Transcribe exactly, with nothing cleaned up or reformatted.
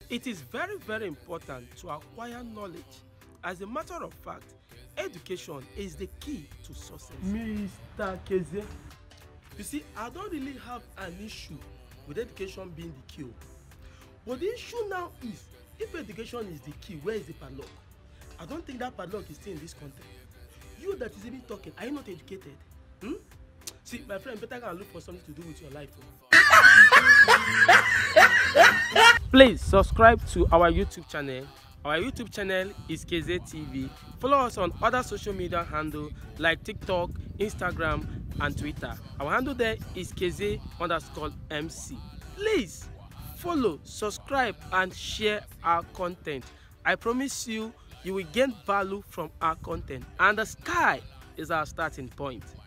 It is very, very important to acquire knowledge. As a matter of fact, education is the key to success. Mister Keze, you see, I don't really have an issue with education being the key. But the issue now is, if education is the key, where is the padlock? I don't think that padlock is still in this content. You that is even talking, are you not educated? Hmm? See, my friend, better go and look for something to do with your life. Please subscribe to our YouTube channel. Our YouTube channel is Keze T V. Follow us on other social media handles like TikTok, Instagram, and Twitter. Our handle there is Keze underscore M C. Please follow, subscribe, and share our content. I promise you, you will gain value from our content, and the sky is our starting point.